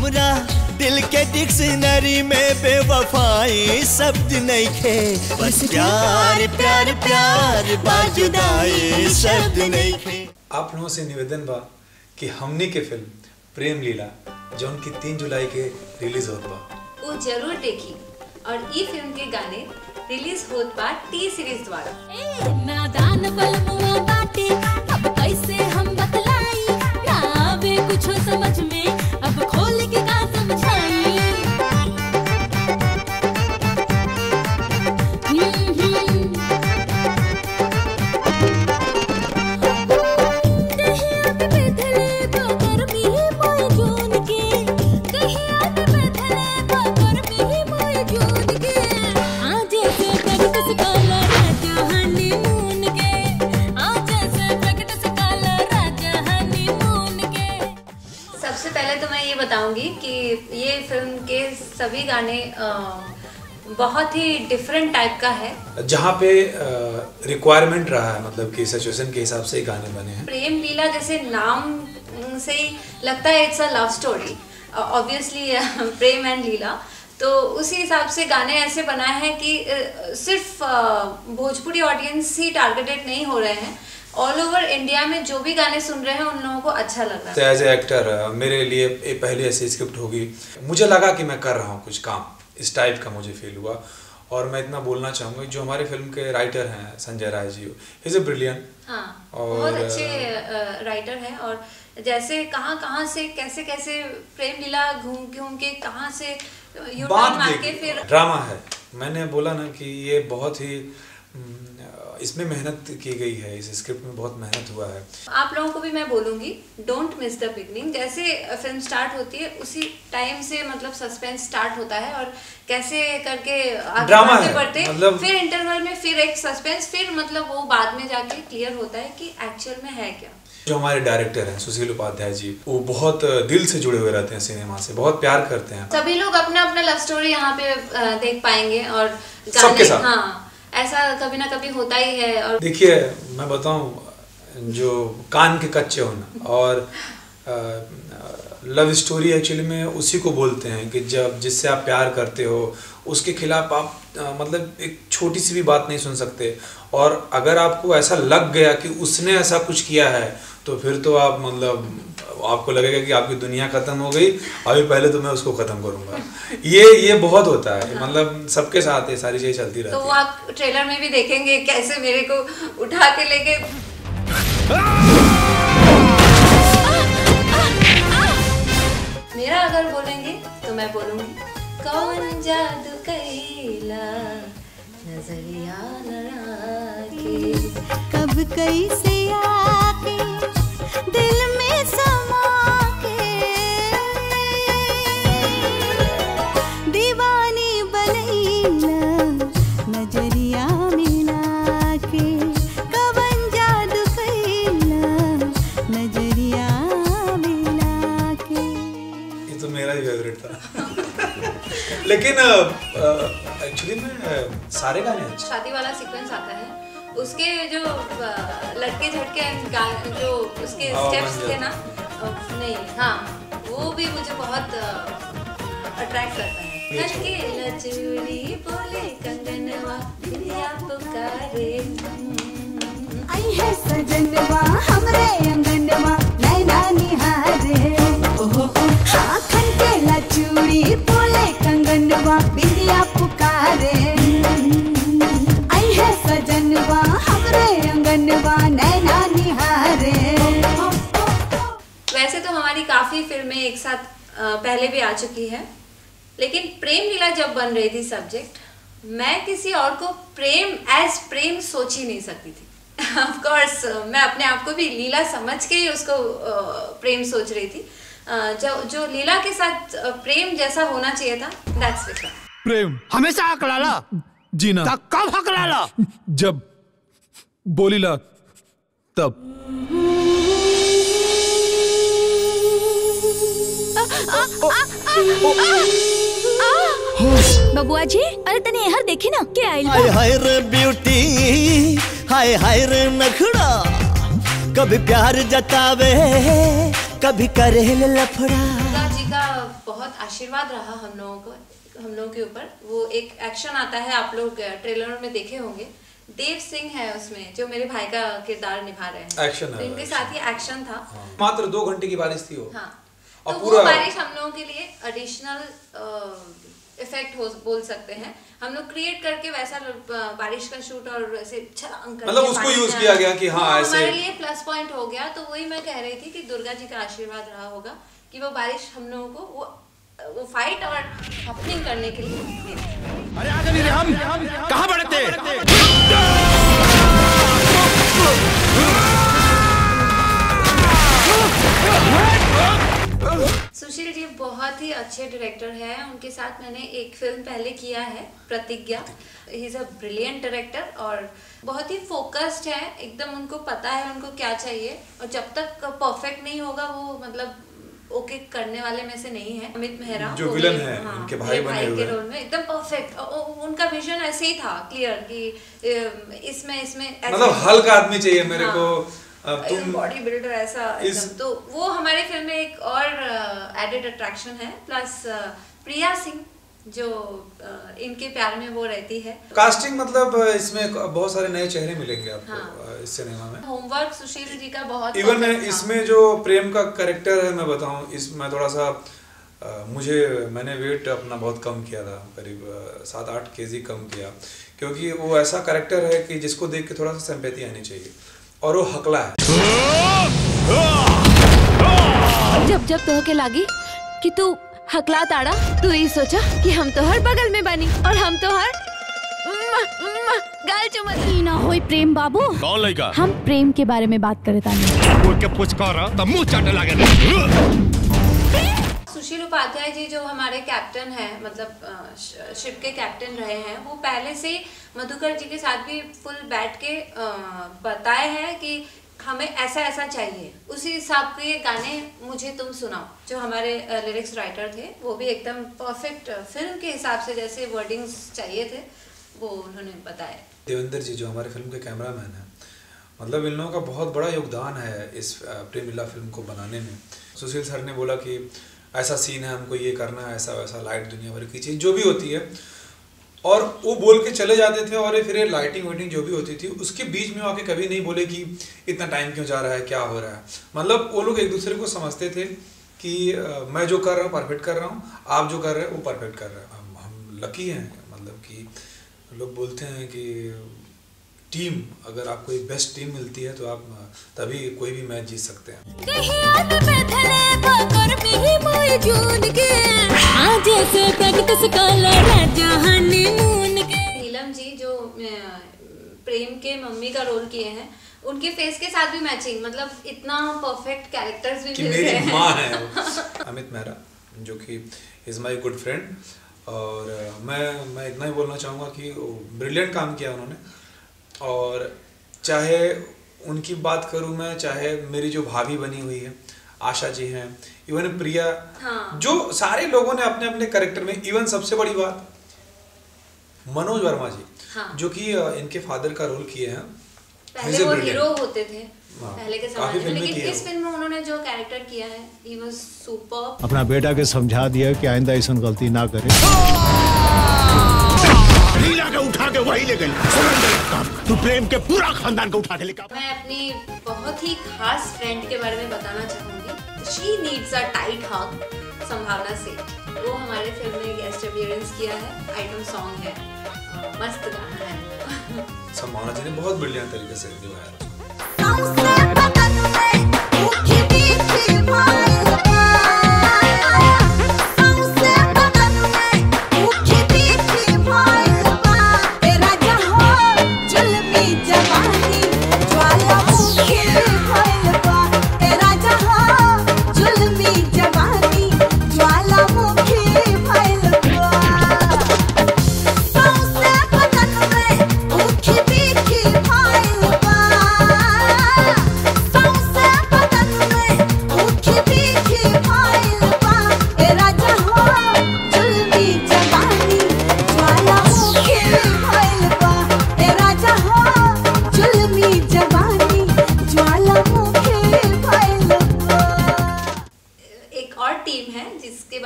हमरा दिल के डिक्शनरी में बेवफाई शब्द नहीं खे, बस प्यार प्यार प्यार बाजुदाई शब्द नहीं खे। आप लोगों से निवेदन बा कि हमनी के फिल्म प्रेम लीला जो उनकी 3 जुलाई के रिलीज होत बा वो जरूर देखी और ई फिल्म के गाने रिलीज होत बा टी सीरीज द्वारा। नादान बलमुआ बाटे अब कैसे हम बतलाई, ना आवे कुछ समझ में अब खोल के का समझाई। बताऊंगी कि ये फिल्म के सभी गाने बहुत ही डिफरेंट टाइप का है, जहाँ पे रिक्वायरमेंट रहा है, मतलब कि सिचुएशन के हिसाब से गाने बने हैं। प्रेम लीला जैसे नाम से ही लगता है it's a love story, obviously Prem and Leela, तो उसी हिसाब से गाने ऐसे बनाए हैं कि सिर्फ भोजपुरी ऑडियंस ही टारगेटेड नहीं हो रहे हैं, ऑल ओवर इंडिया में जो भी गाने सुन रहे हैं उन लोगों को अच्छा लग रहा है। एज ए एक्टर मेरे लिए पहली ऐसी स्क्रिप्ट होगी, मुझे लगा कि मैं कर रहा हूँ कुछ काम, इस टाइप का मुझे फील हुआ। और मैं इतना बोलना चाहूँगा जो हमारे फिल्म के राइटर हैं Sanjay Rai ji, he is a brilliant, हाँ बहुत अच्छे राइटर हैं। और जैसे कहाँ से कैसे कैसे प्रेम लीला घूम के कहाँ से बात मार के फिर ड्रामा है। मैंने बोला ना कि ये बहुत ही इसमें मेहनत की गई है, इस स्क्रिप्ट में बहुत मेहनत हुआ है। आप लोगों को भी मैं बोलूंगी डोंट मिस द बिगनिंग। जैसे फिल्म स्टार्ट होती है उसी टाइम से मतलब सस्पेंस स्टार्ट होता है और कैसे करके आगे बढ़ते मतलब... फिर इंटरवल में फिर एक सस्पेंस, फिर मतलब वो बाद में जाके क्लियर होता है कि एक्चुअल में है क्या। जो हमारे डायरेक्टर हैं सुशील उपाध्याय जी, वो बहुत दिल से जुड़े हुए रहते हैं सिनेमा से, बहुत प्यार करते हैं। सभी लोग अपना अपना लव स्टोरी यहाँ पे देख पाएंगे और सबके साथ, हाँ ऐसा कभी ना कभी होता ही है। और देखिए मैं बताऊं, जो कान के कच्चे होना और लव स्टोरी एक्चुअली में उसी को बोलते हैं कि जब जिससे आप प्यार करते हो उसके खिलाफ आप मतलब एक छोटी सी भी बात नहीं सुन सकते, और अगर आपको ऐसा लग गया कि उसने ऐसा कुछ किया है तो फिर तो आप मतलब आपको लगेगा कि आपकी दुनिया खत्म हो गई, अभी पहले तो मैं उसको खत्म करूंगा। ये बहुत होता है, हाँ। मतलब सबके साथ ये सारी चीजें चलती रहती है। तो वो आप ट्रेलर में भी देखेंगे कैसे मेरे को उठा के लेके मेरा अगर बोलेंगे तो मैं बोलूंगी कौन जादू कैला नजरिया लड़ा के, कब कैसे आके दिल में समा के दीवानी बनैला नजरिया मिला के, कवन जादू कैला नजरिया मिला के। ये तो मेरा ही फेवरेट था लेकिन एक्चुअली में सारे गाने शादी वाला सीक्वेंस आता है, उसके जो लटके झटके जो उसके स्टेप्स थे ना, नहीं हाँ वो भी मुझे बहुत अट्रैक्ट करता है। लटके लचूरी बोले कंगनवा दिया पुकारे, आई है सजनवा हमरे अंगनवा नैना निहारे, हाँ खनके लचूरी बोले कंगनवा बिंदिया पुकारे, आई है सजनवा हमरे अंगनवा नैना निहारे। वैसे तो हमारी काफी फिल्में एक साथ पहले भी आ चुकी है, लेकिन प्रेम लीला जब बन रही थी सब्जेक्ट, मैं किसी और को प्रेम सोच ही नहीं सकती थी। ऑफ कोर्स मैं अपने आप को भी लीला समझ के ही उसको प्रेम सोच रही थी। जो लीला के साथ प्रेम जैसा होना चाहिए था, दैट्स विक्रम। प्रेम हमेशा हकलाला जीना, कब हकलाला? जब बोलीला तब। बबुआ जी अरे तने हर देखी ना क्या आइल हाय हाय रे ब्यूटी, हाय हाय रे नखड़ा, कभी प्यार जतावे कभी करे लफड़ा। दुर्गा जी का बहुत बहुत आशीर्वाद रहा हम लोगों के ऊपर। वो एक एक्शन आता है, आप लोग ट्रेलर में देखे होंगे, देव सिंह है उसमें जो मेरे भाई का किरदार निभा रहे हैं। एक्शन है, तो इनके साथ ही एक्शन था। मात्र 2 घंटे की बारिश थी वो। हाँ, और तो पूरा वो बारिश हम लोगों के लिए एडिशनल इफेक्ट बोल सकते हैं। हम लोग क्रिएट करके वैसा बारिश का शूट और वैसे छलांग करके मतलब उसको यूज किया गया कि हाँ ऐसे हमारे लिए प्लस पॉइंट हो गया। तो वही मैं कह रही थी कि दुर्गा जी का आशीर्वाद रहा होगा कि वो बारिश हम लोगों को वो फाइट और हैपनिंग करने के लिए। अरे आगे नहीं हम कहाँ बढ़ते? सुशील जी बहुत ही अच्छे डायरेक्टर हैं। उनके साथ मैंने एक फिल्म पहले किया है, Pratigya. He is a brilliant director और बहुत ही फोकस्ड है, एकदम उनको पता है उनको क्या चाहिए और जब तक परफेक्ट नहीं होगा वो मतलब ओके करने वाले में से नहीं है। अमित मेहरा जो विलन है, उनके भाई बने हुए के रोल में एकदम परफेक्ट। उनका विजन ऐसे ही था क्लियर कि इसमें मतलब हल्का आदमी चाहिए मेरे को, तुम बॉडी बिल्डर ऐसा तो वो हमारे फिल्म में एक और एडेड अट्रैक्शन है। प्लस प्रिया सिंह जो इनके प्यार में वो रहती है। कास्टिंग मतलब इसमें बहुत सारे नए चेहरे मिलेंगे आपको इस सिनेमा में। होमवर्क सुशील जी का बहुत इवन इसमें जो प्रेम का कैरेक्टर है मैं बताऊं, इसमें थोड़ा सा मैंने वेट अपना बहुत कम किया था, करीब 7-8 kg कम किया, क्योंकि वो ऐसा कैरेक्टर है कि जिसको देख के थोड़ा सा सिंपैथी आनी चाहिए और वो हकला है। जब तो के लागी कि तू हकला ताड़ा, तू ये सोचा कि हम तो हर बगल में बनी और हम तो हर गाल चुमती ना होई। प्रेम बाबू कौन लड़का? हम प्रेम के बारे में बात करे तानी। कोई के पुचकारा त मुंह चाटे लागे। सुशील उपाध्याय जी जो हमारे कैप्टन हैं, मतलब शिप के कैप्टन रहे हैं, वो पहले से मधुकर जी के साथ भी फुल बैठ के बताए हैं कि हमें ऐसा ऐसा चाहिए, उसी हिसाब के गाने मुझे तुम सुनाओ। जो हमारे लिरिक्स राइटर थे वो भी एकदम परफेक्ट फिल्म के हिसाब से जैसे वर्डिंग्स चाहिए थे वो उन्होंने बताया। देवेंद्र जी जो हमारे फिल्म के कैमरामैन हैं, मतलब इन लोगों का बहुत बड़ा योगदान है इस प्रेम लीला फिल्म को बनाने में। सुशील सर ने बोला कि ऐसा सीन है, हमको ये करना है, ऐसा वैसा, लाइट दुनिया भर की चीज़ जो भी होती है, और वो बोल के चले जाते थे। और फिर लाइटिंग वाइटिंग जो भी होती थी उसके बीच में आके कभी नहीं बोले कि इतना टाइम क्यों जा रहा है, क्या हो रहा है। मतलब वो लोग एक दूसरे को समझते थे कि मैं जो कर रहा हूँ परफेक्ट कर रहा हूँ, आप जो कर रहे हैं वो परफेक्ट कर रहे हैं। हम लकी हैं, मतलब कि लोग बोलते हैं कि टीम, अगर आपको एक बेस्ट टीम मिलती है तो आप तभी कोई भी मैच जीत सकते हैं। नीलम जी जो प्रेम के मम्मी का रोल किए हैं, उनके फेस के साथ भी मैचिंग, मतलब इतना परफेक्ट कैरेक्टर्स भी मिल रहे हैं। मेरी माँ है अमित मेहरा, जो कि इज माई गुड फ्रेंड। और मैं इतना ही बोलना चाहूँगा कि ब्रिलियंट काम किया उन्होंने। और चाहे उनकी बात करूँ मैं, चाहे मेरी जो भाभी बनी हुई है आशा जी हैं, इवन प्रिया, हाँ। जो सारे लोगों ने अपने अपने कैरेक्टर में, इवन सबसे बड़ी बात मनोज वर्मा जी, हाँ। जो कि इनके फादर का रोल किए हैं। पहले वो हीरो होते थे पहले के जमाने में, लेकिन इस फिल्म में उन्होंने जो कैरेक्टर किया है he was superb। अपना बेटा के समझा दिया कि आइंदा ऐसा गलती ना करे। लीला के उठा के वही ले गई। तू प्रेम के पूरा खानदान को उठा के लेकर। मैं अपनी बहुत ही खास फ्रेंड के बारे में बताना चाहूंगी। She needs a tight hug, Sambhavna से। वो हमारे फिल्म में गेस्ट अपीयरेंस किया है, आइटम सॉन्ग है, मस्त गाना है। संभावना जी ने बहुत बढ़िया तरीके से निभाया। Keep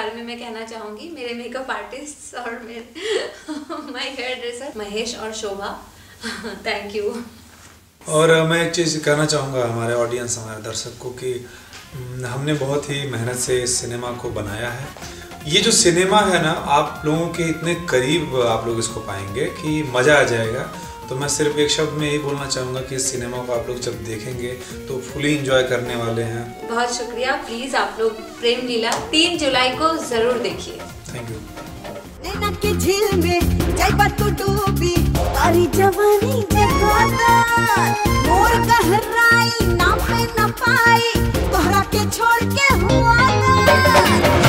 बारे में मैं कहना चाहूँगी, मेरे मेकअप आर्टिस्ट और मेरे माय हेयर ड्रेसर महेश और शोभा, थैंक यू। और मैं एक चीज़ कहना चाहूँगा हमारे ऑडियंस, हमारे दर्शक को कि हमने बहुत ही मेहनत से इस सिनेमा को बनाया है। ये जो सिनेमा है ना, आप लोगों के इतने करीब आप लोग इसको पाएंगे कि मज़ा आ जाएगा। तो मैं सिर्फ एक शब्द में यही बोलना चाहूँगा कि इस सिनेमा को आप लोग जब देखेंगे तो फुली इंजॉय करने वाले हैं। बहुत शुक्रिया। प्लीज़ आप लोग प्रेम लीला 3 जुलाई को ज़रूर देखिए। Thank you. नैना के झील में जाइबा तू डूबी, तारी जवानी जगाता, मोर कहराई ना पे न पाई, तोहरा के छोड़ के हुआ